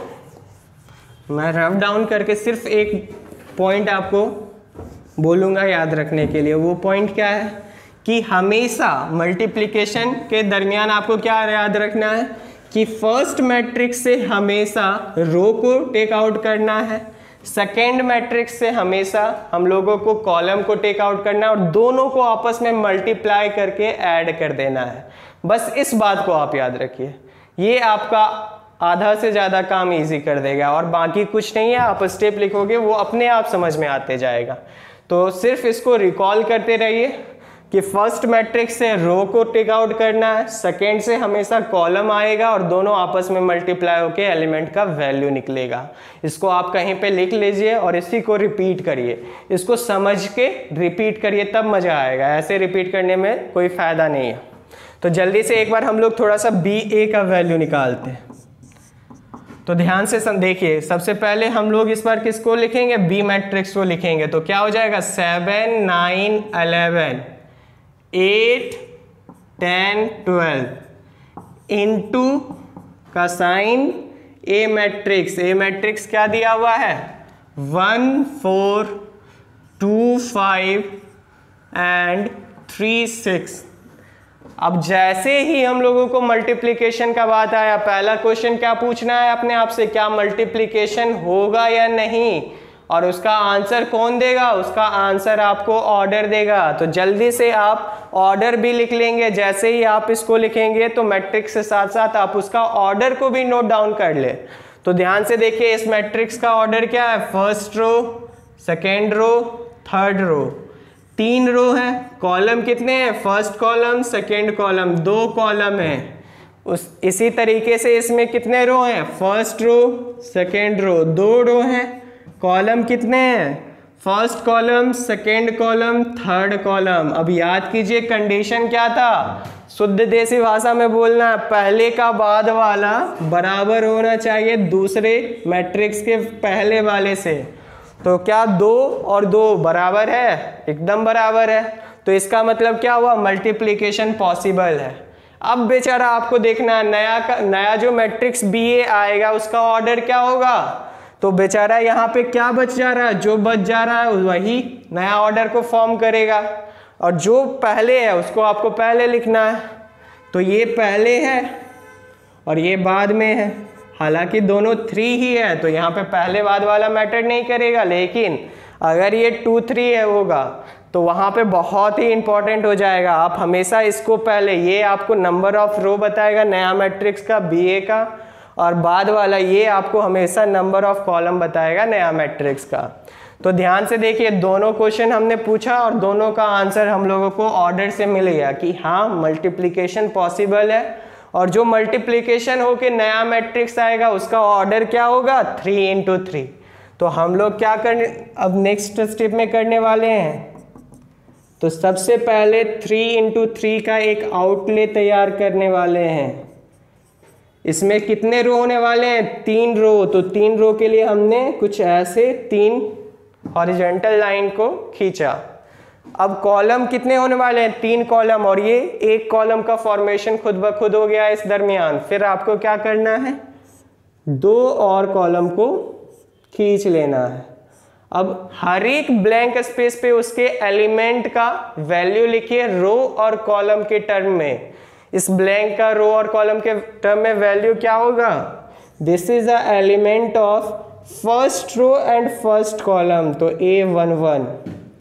मैं रफ डाउन करके सिर्फ एक पॉइंट आपको बोलूँगा याद रखने के लिए। वो पॉइंट क्या है कि हमेशा मल्टीप्लिकेशन के दरमियान आपको क्या याद रखना है कि फर्स्ट मैट्रिक्स से हमेशा रो को टेक आउट करना है, सेकेंड मैट्रिक्स से हमेशा हम लोगों को कॉलम को टेक आउट करना है और दोनों को आपस में मल्टीप्लाई करके ऐड कर देना है। बस इस बात को आप याद रखिए, ये आपका आधा से ज़्यादा काम इजी कर देगा और बाकी कुछ नहीं है। आप स्टेप लिखोगे वो अपने आप समझ में आते जाएगा। तो सिर्फ इसको रिकॉल करते रहिए कि फर्स्ट मैट्रिक्स से रो को टेक आउट करना है, सेकेंड से हमेशा कॉलम आएगा और दोनों आपस में मल्टीप्लाई होकर एलिमेंट का वैल्यू निकलेगा। इसको आप कहीं पे लिख लीजिए और इसी को रिपीट करिए। इसको समझ के रिपीट करिए तब मज़ा आएगा, ऐसे रिपीट करने में कोई फ़ायदा नहीं है। तो जल्दी से एक बार हम लोग थोड़ा सा बी ए का वैल्यू निकालते हैं। तो ध्यान से देखिए, सबसे पहले हम लोग इस बार किसको लिखेंगे, बी मैट्रिक्स को लिखेंगे। तो क्या हो जाएगा, seven nine eleven eight ten twelve into का sign A matrix. A matrix क्या दिया हुआ है, one four two five and three six. अब जैसे ही हम लोगों को मल्टीप्लिकेशन का बात आया, पहला क्वेश्चन क्या पूछना है अपने आप से, क्या मल्टीप्लिकेशन होगा या नहीं, और उसका आंसर कौन देगा, उसका आंसर आपको ऑर्डर देगा। तो जल्दी से आप ऑर्डर भी लिख लेंगे। जैसे ही आप इसको लिखेंगे तो मैट्रिक्स के साथ साथ आप उसका ऑर्डर को भी नोट डाउन कर ले। तो ध्यान से देखिए, इस मैट्रिक्स का ऑर्डर क्या है, first row, second row, third row. तीन रो है, कॉलम कितने हैं, फर्स्ट कॉलम सेकेंड कॉलम, दो कॉलम है। उस इसी तरीके से इसमें कितने रो हैं, फर्स्ट रो सेकेंड रो, दो रो हैं। कॉलम कितने हैं, first column second column third column. अब याद कीजिए कंडीशन क्या था, शुद्ध देसी भाषा में बोलना, पहले का बाद वाला बराबर होना चाहिए दूसरे मैट्रिक्स के पहले वाले से। तो क्या दो और दो बराबर है, एकदम बराबर है। तो इसका मतलब क्या हुआ, मल्टीप्लिकेशन पॉसिबल है। अब बेचारा आपको देखना है नया का नया जो मैट्रिक्स बी ए आएगा उसका ऑर्डर क्या होगा। तो बेचारा यहाँ पे क्या बच जा रहा है, जो बच जा रहा है वही नया ऑर्डर को फॉर्म करेगा और जो पहले है उसको आपको पहले लिखना है। तो ये पहले है और ये बाद में है, हालांकि दोनों थ्री ही है तो यहाँ पे पहले बाद वाला मैटर नहीं करेगा, लेकिन अगर ये टू थ्री है होगा तो वहाँ पे बहुत ही इंपॉर्टेंट हो जाएगा। आप हमेशा इसको पहले, ये आपको नंबर ऑफ रो बताएगा नया मैट्रिक्स का बी ए का, और बाद वाला ये आपको हमेशा नंबर ऑफ कॉलम बताएगा नया मैट्रिक्स का। तो ध्यान से देखिए, दोनों क्वेश्चन हमने पूछा और दोनों का आंसर हम लोगों को ऑर्डर से मिल गया कि हाँ मल्टीप्लिकेशन पॉसिबल है, और जो मल्टीप्लिकेशन हो के नया मैट्रिक्स आएगा उसका ऑर्डर क्या होगा, थ्री इंटू थ्री। तो हम लोग क्या करने अब नेक्स्ट स्टेप में करने वाले हैं, तो सबसे पहले थ्री इंटू थ्री का एक आउटले तैयार करने वाले हैं। इसमें कितने रो होने वाले हैं, तीन रो। तो तीन रो के लिए हमने कुछ ऐसे तीन हॉरिजॉन्टल लाइन को खींचा। अब कॉलम कितने होने वाले हैं, तीन कॉलम, और ये एक कॉलम का फॉर्मेशन खुद ब खुद हो गया इस दरमियान। फिर आपको क्या करना है, दो और कॉलम को खींच लेना है। अब हर एक ब्लैंक स्पेस पे उसके एलिमेंट का वैल्यू लिखिए रो और कॉलम के टर्म में। इस ब्लैंक का रो और कॉलम के टर्म में वैल्यू क्या होगा, this is a element of first row and first column, तो A one one.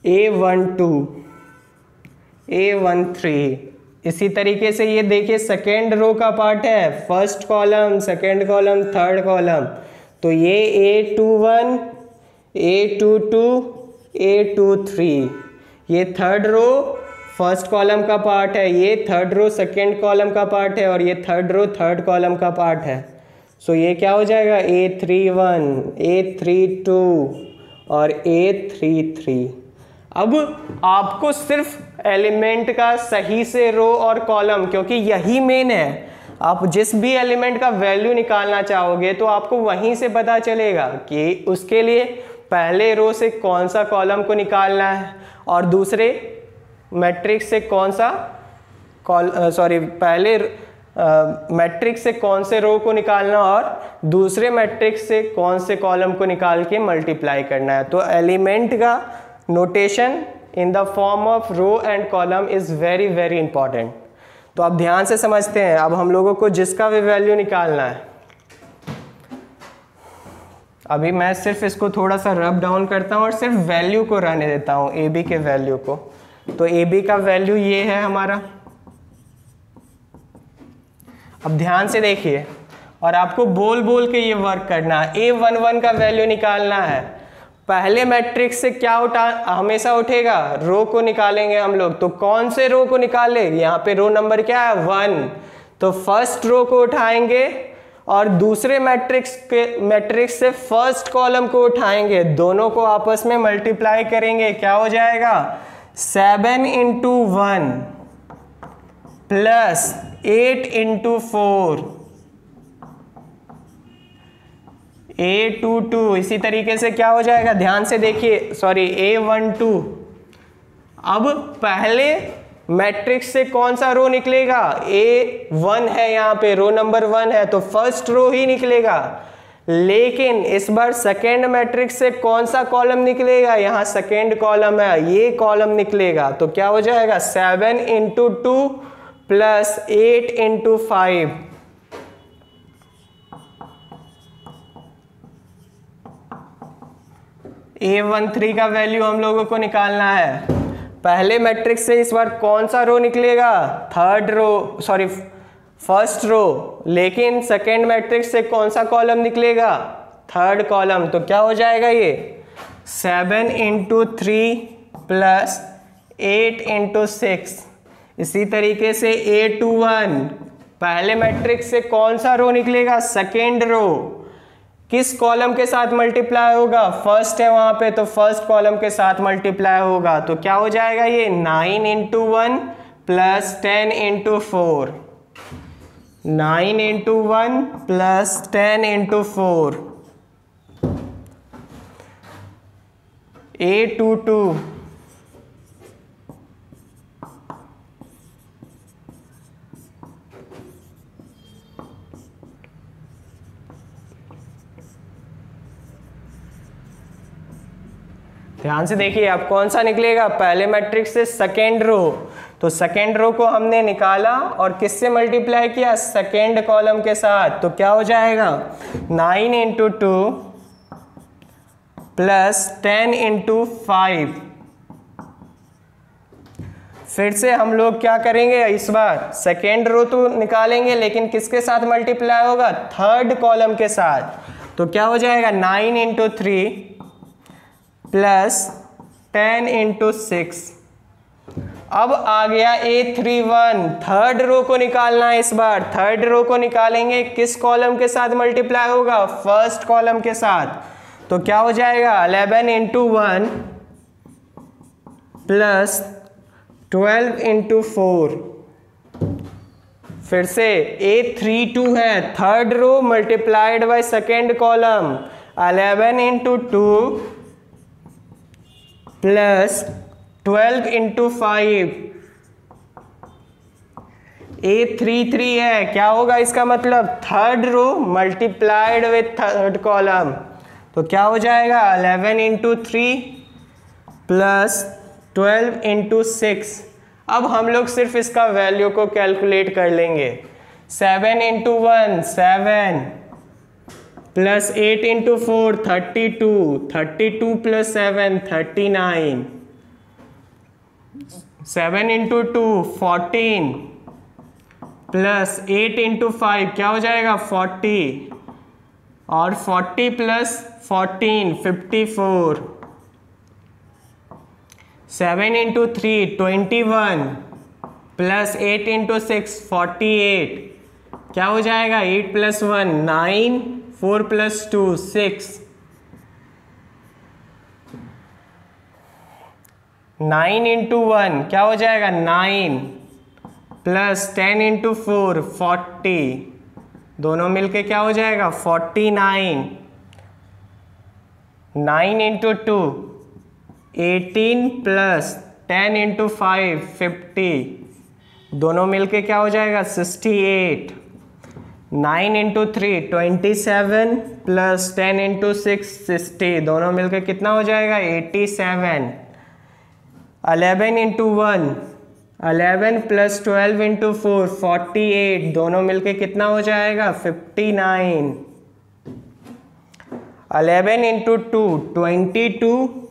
A one two, A one three. इसी तरीके से ये देखिए सेकेंड रो का पार्ट है, first column, second column, third column. तो ये A two one, A two two, A two three, ये थर्ड रो फर्स्ट कॉलम का पार्ट है, ये थर्ड रो सेकेंड कॉलम का पार्ट है, और ये थर्ड रो थर्ड कॉलम का पार्ट है। सो so, ये क्या हो जाएगा, A three one, A three two और ए थ्री थ्री। अब आपको सिर्फ एलिमेंट का सही से रो और कॉलम, क्योंकि यही मेन है, आप जिस भी एलिमेंट का वैल्यू निकालना चाहोगे तो आपको वहीं से पता चलेगा कि उसके लिए पहले रो से कौन सा कॉलम को निकालना है और दूसरे मैट्रिक्स से कौन सा कॉल सॉरी पहले मैट्रिक्स से कौन से रो को निकालना और दूसरे मैट्रिक्स से कौन से कॉलम को निकाल के मल्टीप्लाई करना है। तो एलिमेंट का notation in the form of row and column is very very important. तो आप ध्यान से समझते हैं। अब हम लोगों को जिसका भी वैल्यू निकालना है, अभी मैं सिर्फ इसको थोड़ा सा रब डाउन करता हूँ और सिर्फ वैल्यू को रहने देता हूँ, ए बी के वैल्यू को। तो ए बी का वैल्यू ये है हमारा। अब ध्यान से देखिए और आपको बोल बोल के ये वर्क करना है। ए वन वन का वैल्यू निकालना है, पहले मैट्रिक्स से क्या उठा हमेशा उठेगा, रो को निकालेंगे हम लोग। तो कौन से रो को निकाले, यहाँ पे रो नंबर क्या है, वन। तो फर्स्ट रो को उठाएंगे और दूसरे मैट्रिक्स के मैट्रिक्स से फर्स्ट कॉलम को उठाएंगे, दोनों को आपस में मल्टीप्लाई करेंगे। क्या हो जाएगा, seven into one plus eight into four, A two two. इसी तरीके से क्या हो जाएगा, ध्यान से देखिए, सॉरी ए वन टू। अब पहले मैट्रिक्स से कौन सा रो निकलेगा, ए वन है, यहाँ पे रो नंबर वन है तो फर्स्ट रो ही निकलेगा। लेकिन इस बार सेकेंड मैट्रिक्स से कौन सा कॉलम निकलेगा, यहाँ सेकेंड कॉलम है, ये कॉलम निकलेगा। तो क्या हो जाएगा, seven into two plus eight into five. A one three का वैल्यू हम लोगों को निकालना है। पहले मैट्रिक्स से इस बार कौन सा रो निकलेगा, third row, sorry first row. लेकिन सेकेंड मैट्रिक्स से कौन सा कॉलम निकलेगा, थर्ड कॉलम। तो क्या हो जाएगा, ये seven into three plus eight into six. इसी तरीके से ए टू वन, पहले मैट्रिक्स से कौन सा रो निकलेगा, सेकेंड रो। किस कॉलम के साथ मल्टीप्लाई होगा, फर्स्ट है वहां पे तो फर्स्ट कॉलम के साथ मल्टीप्लाई होगा। तो क्या हो जाएगा, ये nine into one plus ten into four, nine into one plus ten into four, A two two ध्यान से देखिए अब कौन सा निकलेगा, पहले मैट्रिक्स से सेकेंड रो। तो सेकेंड रो को हमने निकाला और किससे मल्टीप्लाई किया, सेकेंड कॉलम के साथ। तो क्या हो जाएगा, nine into two plus ten into five. फिर से हम लोग क्या करेंगे, इस बार सेकेंड रो तो निकालेंगे लेकिन किसके साथ मल्टीप्लाई होगा, थर्ड कॉलम के साथ। तो क्या हो जाएगा, nine into three plus ten into six. अब आ गया A three one, third row को निकालना है। इस बार थर्ड रो को निकालेंगे, किस कॉलम के साथ मल्टीप्लाई होगा, फर्स्ट कॉलम के साथ। तो क्या हो जाएगा, eleven into one plus twelve into four. फिर से ए थ्री टू है, third row multiplied by second column, eleven into two plus twelve into five. A three three है, क्या होगा इसका मतलब, third row multiplied with third column. तो क्या हो जाएगा, eleven into three plus twelve into six. अब हम लोग सिर्फ इसका वैल्यू को कैलकुलेट कर लेंगे। Seven into one seven plus eight into four thirty two, thirty two plus seven thirty nine. Seven into two fourteen plus eight into five क्या हो जाएगा फोर्टी, और forty plus fourteen fifty four. Seven into three twenty one plus eight into six forty eight क्या हो जाएगा eight plus one nine, four plus two six, nine into one क्या हो जाएगा nine, plus ten into four forty, दोनों मिलके क्या हो जाएगा forty nine, nine into two eighteen plus ten into five fifty, दोनों मिलके क्या हो जाएगा sixty eight, nine into three twenty seven plus ten into six sixty, दोनों मिलके कितना हो जाएगा eighty seven, eleven into one eleven plus twelve into four forty eight, दोनों मिलके कितना हो जाएगा fifty nine, eleven into two twenty two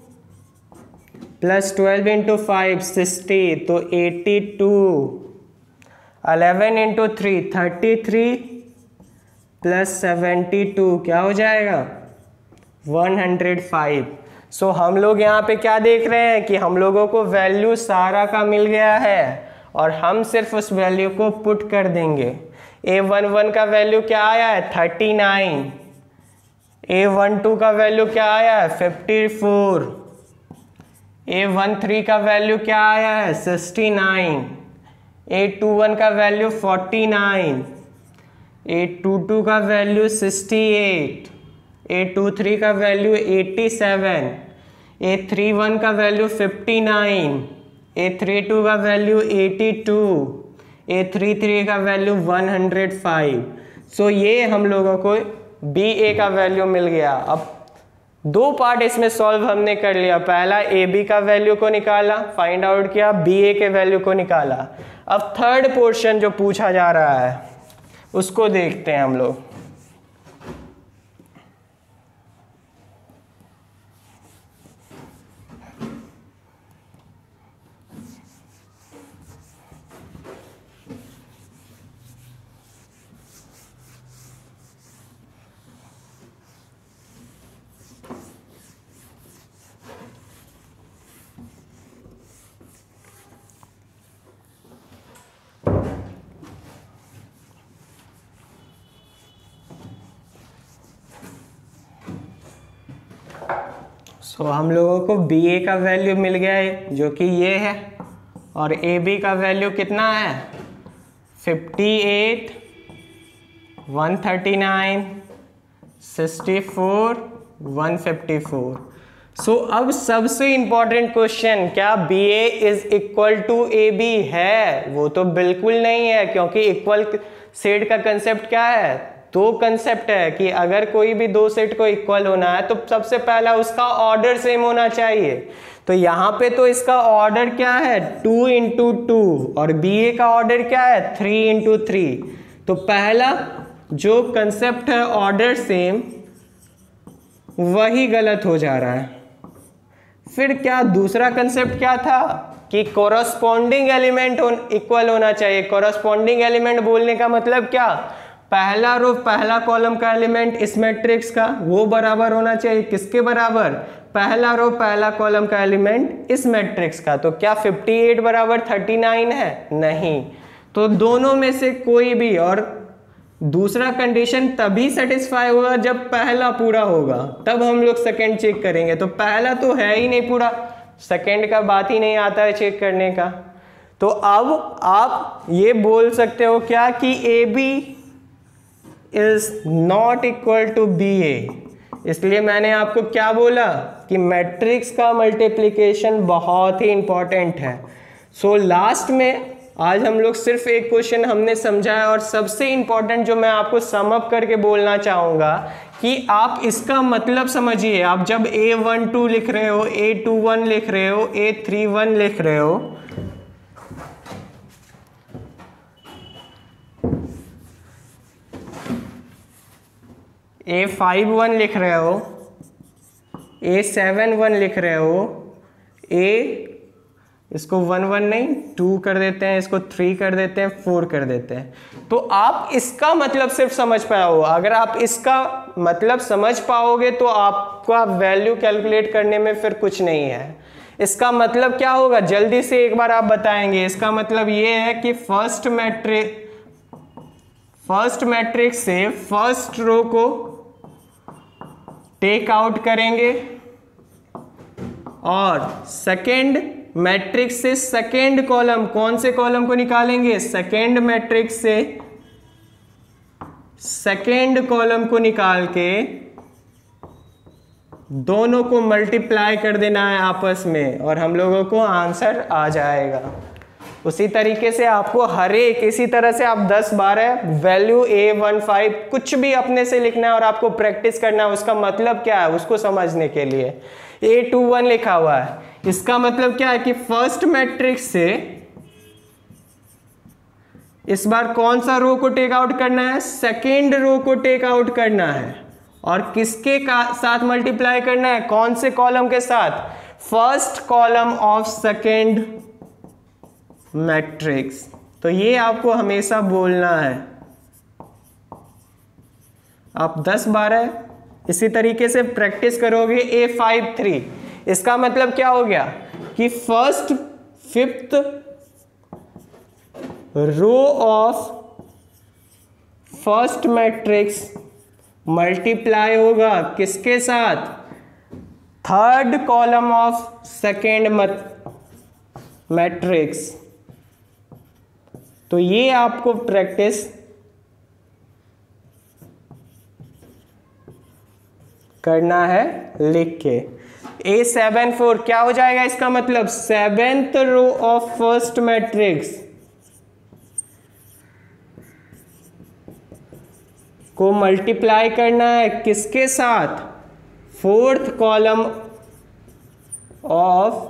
plus twelve into five sixty तो eighty two, eleven into three thirty three plus seventy two क्या हो जाएगा one hundred five. सो हम लोग यहाँ पे क्या देख रहे हैं कि हम लोगों को वैल्यू सारा का मिल गया है और हम सिर्फ उस वैल्यू को पुट कर देंगे। ए वन वन का वैल्यू क्या आया है thirty nine, A one two का वैल्यू क्या आया है fifty four, A one three का वैल्यू क्या आया है sixty nine, A two one का value forty nine, A two two का value sixty eight, A two three का value eighty seven, A three one का value fifty nine, A three two का value eighty two, ए three three का value one hundred five. So ये हम लोगों को B A का वैल्यू मिल गया। अब दो पार्ट इसमें सॉल्व हमने कर लिया, पहला ए बी का वैल्यू को निकाला, फाइंड आउट किया, बी ए के वैल्यू को निकाला। अब थर्ड पोर्शन जो पूछा जा रहा है उसको देखते हैं हम लोग। सो so, हम लोगों को बी ए का वैल्यू मिल गया है जो कि ये है, और ए बी का वैल्यू कितना है fifty eight, one thirty nine, sixty four, one fifty four. So अब सबसे इंपॉर्टेंट क्वेश्चन, क्या B A is equal to A B है? वो तो बिल्कुल नहीं है, क्योंकि इक्वल सेट का कंसेप्ट क्या है, दो कंसेप्ट है कि अगर कोई भी दो सेट को इक्वल होना है तो सबसे पहला उसका ऑर्डर सेम होना चाहिए। तो यहाँ पे तो इसका ऑर्डर क्या है टू इंटू टू, और बी ए का ऑर्डर क्या है थ्री इंटू थ्री। तो पहला जो कंसेप्ट है ऑर्डर सेम वही गलत हो जा रहा है। फिर क्या दूसरा कंसेप्ट क्या था कि कोरस्पॉन्डिंग एलिमेंट इक्वल होना चाहिए। कोरस्पॉन्डिंग एलिमेंट बोलने का मतलब क्या, पहला रो पहला कॉलम का एलिमेंट इस मैट्रिक्स का वो बराबर होना चाहिए, किसके बराबर, पहला रो पहला कॉलम का एलिमेंट इस मैट्रिक्स का। तो क्या फिफ्टी एट बराबर थर्टी नाइन है, नहीं। तो दोनों में से कोई भी, और दूसरा कंडीशन तभी सेटिस्फाई होगा जब पहला पूरा होगा, तब हम लोग सेकंड चेक करेंगे। तो पहला तो है ही नहीं पूरा, सेकंड का बात ही नहीं आता है चेक करने का। तो अब आप ये बोल सकते हो क्या कि A B is not equal to B A. इसलिए मैंने आपको क्या बोला कि मैट्रिक्स का मल्टीप्लिकेशन बहुत ही इंपॉर्टेंट है। सो so, लास्ट में आज हम लोग सिर्फ एक क्वेश्चन हमने समझा है, और सबसे इंपॉर्टेंट जो मैं आपको सम अप करके बोलना चाहूँगा कि आप इसका मतलब समझिए। आप जब ए वन टू लिख रहे हो, ए टू वन लिख रहे हो, ए थ्री वन लिख रहे हो, ए फाइव वन लिख रहे हो, ए सेवन वन लिख रहे हो, ए इसको वन वन नहीं टू कर देते हैं, इसको थ्री कर देते हैं, फोर कर देते हैं। तो आप इसका मतलब सिर्फ समझ पाओ। अगर आप इसका मतलब समझ पाओगे तो आपका वैल्यू कैलकुलेट करने में फिर कुछ नहीं है। इसका मतलब क्या होगा, जल्दी से एक बार आप बताएंगे। इसका मतलब ये है कि फर्स्ट मैट्रिक फर्स्ट मैट्रिक्स से फर्स्ट रो को टेक आउट करेंगे और सेकेंड मैट्रिक्स से सेकेंड कॉलम, कौन से कॉलम को निकालेंगे, सेकेंड मैट्रिक्स से सेकेंड कॉलम को निकाल के दोनों को मल्टीप्लाई कर देना है आपस में और हम लोगों को आंसर आ जाएगा। उसी तरीके से आपको हर एक इसी तरह से आप दस बारह वैल्यू ए वन फाइव कुछ भी अपने से लिखना है और आपको प्रैक्टिस करना है उसका मतलब क्या है उसको समझने के लिए। ए टू वन लिखा हुआ है, इसका मतलब क्या है कि फर्स्ट मैट्रिक्स से इस बार कौन सा रो को टेक आउट करना है, सेकेंड रो को टेक आउट करना है और किसके साथ मल्टीप्लाई करना है, कौन से कॉलम के साथ, first column of second matrix. तो ये आपको हमेशा बोलना है। आप दस बारह इसी तरीके से प्रैक्टिस करोगे। ए फाइव थ्री इसका मतलब क्या हो गया कि first fifth row of first matrix multiply होगा किसके साथ, third column of second matrix. तो ये आपको प्रैक्टिस करना है लिख के। ए सेवन फोर क्या हो जाएगा, इसका मतलब seventh row of first matrix को मल्टीप्लाई करना है किसके साथ, fourth column of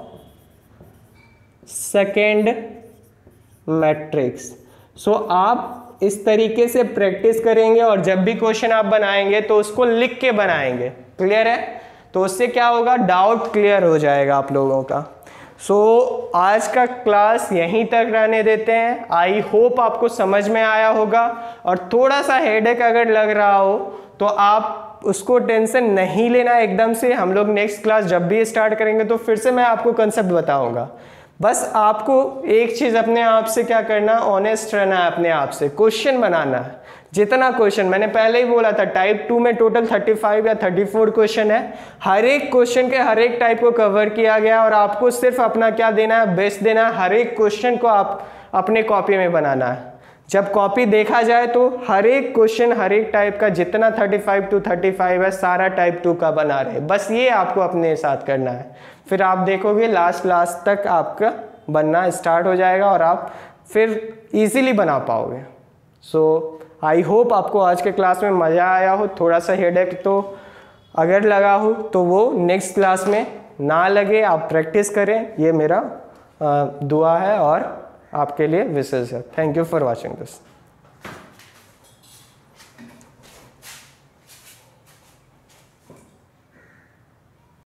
second matrix. So आप इस तरीके से प्रैक्टिस करेंगे और जब भी क्वेश्चन आप बनाएंगे तो उसको लिख के बनाएंगे। क्लियर है? तो उससे क्या होगा, डाउट क्लियर हो जाएगा आप लोगों का। सो so, आज का क्लास यहीं तक रहने देते हैं। आई होप आपको समझ में आया होगा और थोड़ा सा हेडेक अगर लग रहा हो तो आप उसको टेंशन नहीं लेना एकदम से। हम लोग नेक्स्ट क्लास जब भी स्टार्ट करेंगे तो फिर से मैं आपको कंसेप्ट बताऊंगा। बस आपको एक चीज़ अपने आप से क्या करना, ऑनेस्ट रहना है अपने आप से, क्वेश्चन बनाना है। जितना क्वेश्चन मैंने पहले ही बोला था, टाइप टू में टोटल थर्टी फाइव या थर्टी फोर क्वेश्चन है। हर एक क्वेश्चन के हर एक टाइप को कवर किया गया और आपको सिर्फ अपना क्या देना है, बेस्ट देना है। हर एक क्वेश्चन को आप अपने कॉपी में बनाना है। जब कॉपी देखा जाए तो हर एक क्वेश्चन हर एक टाइप का जितना thirty five to thirty five है सारा टाइप टू का बना रहे। बस ये आपको अपने साथ करना है। फिर आप देखोगे लास्ट लास्ट तक आपका बनना स्टार्ट हो जाएगा और आप फिर इजीली बना पाओगे। सो आई होप आपको आज के क्लास में मज़ा आया हो। थोड़ा सा हेडेक तो अगर लगा हो तो वो नेक्स्ट क्लास में ना लगे, आप प्रैक्टिस करें। ये मेरा दुआ है और आपके लिए विशेष है। Thank you for watching this.